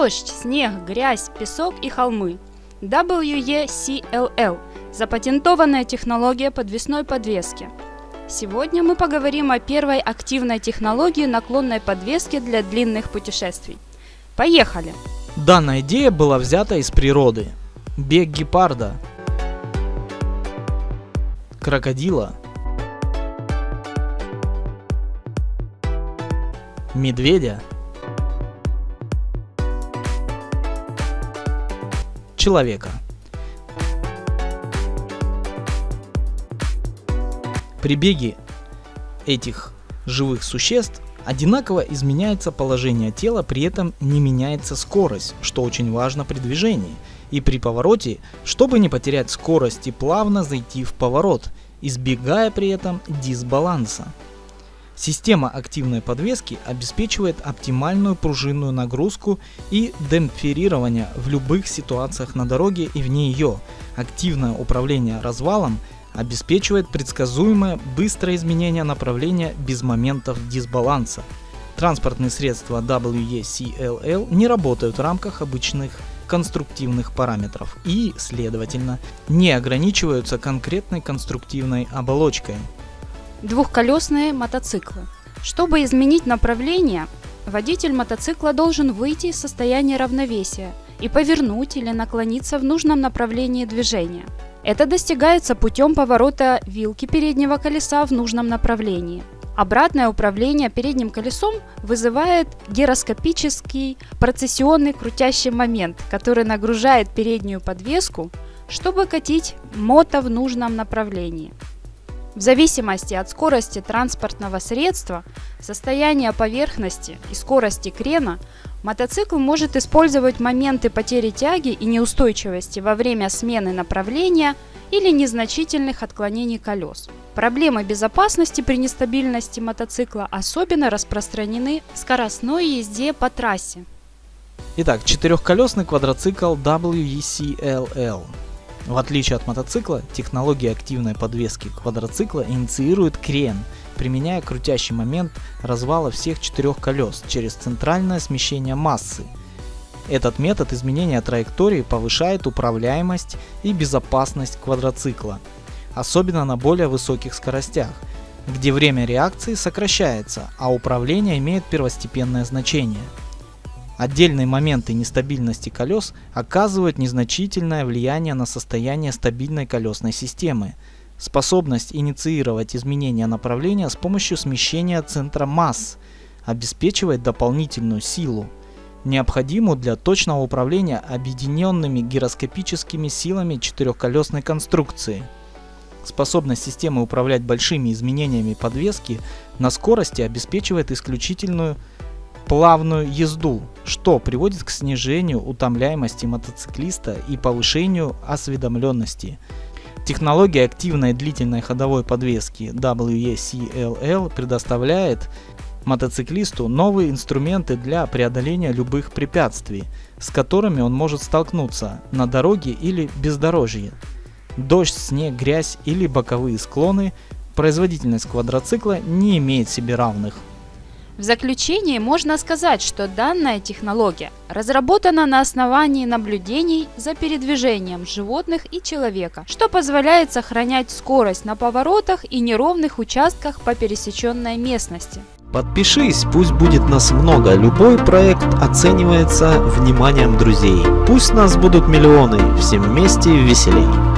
Дождь, снег, грязь, песок и холмы. WECLL – запатентованная технология подвесной подвески. Сегодня мы поговорим о первой активной технологии наклонной подвески для длинных путешествий. Поехали! Данная идея была взята из природы. Бег гепарда, крокодила, медведя, человека. При беге этих живых существ одинаково изменяется положение тела, при этом не меняется скорость, что очень важно при движении. И при повороте, чтобы не потерять скорость и плавно зайти в поворот, избегая при этом дисбаланса. Система активной подвески обеспечивает оптимальную пружинную нагрузку и демпферирование в любых ситуациях на дороге и вне ее. Активное управление развалом обеспечивает предсказуемое быстрое изменение направления без моментов дисбаланса. Транспортные средства WECLL не работают в рамках обычных конструктивных параметров и, следовательно, не ограничиваются конкретной конструктивной оболочкой. Двухколесные мотоциклы. Чтобы изменить направление, водитель мотоцикла должен выйти из состояния равновесия и повернуть или наклониться в нужном направлении движения. Это достигается путем поворота вилки переднего колеса в нужном направлении. Обратное управление передним колесом вызывает гироскопический процессионный крутящий момент, который нагружает переднюю подвеску, чтобы катить мото в нужном направлении. В зависимости от скорости транспортного средства, состояния поверхности и скорости крена, мотоцикл может использовать моменты потери тяги и неустойчивости во время смены направления или незначительных отклонений колес. Проблемы безопасности при нестабильности мотоцикла особенно распространены в скоростной езде по трассе. Итак, четырехколесный квадроцикл WECLL. В отличие от мотоцикла, технология активной подвески квадроцикла инициирует крен, применяя крутящий момент развала всех четырех колес через центральное смещение массы. Этот метод изменения траектории повышает управляемость и безопасность квадроцикла, особенно на более высоких скоростях, где время реакции сокращается, а управление имеет первостепенное значение. Отдельные моменты нестабильности колес оказывают незначительное влияние на состояние стабильной колесной системы. Способность инициировать изменения направления с помощью смещения центра масс обеспечивает дополнительную силу, необходимую для точного управления объединенными гироскопическими силами четырехколесной конструкции. Способность системы управлять большими изменениями подвески на скорости обеспечивает исключительную плавную езду, что приводит к снижению утомляемости мотоциклиста и повышению осведомленности. Технология активной длительной ходовой подвески WECLL предоставляет мотоциклисту новые инструменты для преодоления любых препятствий, с которыми он может столкнуться на дороге или бездорожье. Дождь, снег, грязь или боковые склоны, производительность квадроцикла не имеет себе равных. В заключение можно сказать, что данная технология разработана на основании наблюдений за передвижением животных и человека, что позволяет сохранять скорость на поворотах и неровных участках по пересеченной местности. Подпишись, пусть будет нас много, любой проект оценивается вниманием друзей. Пусть нас будут миллионы, всем вместе веселей.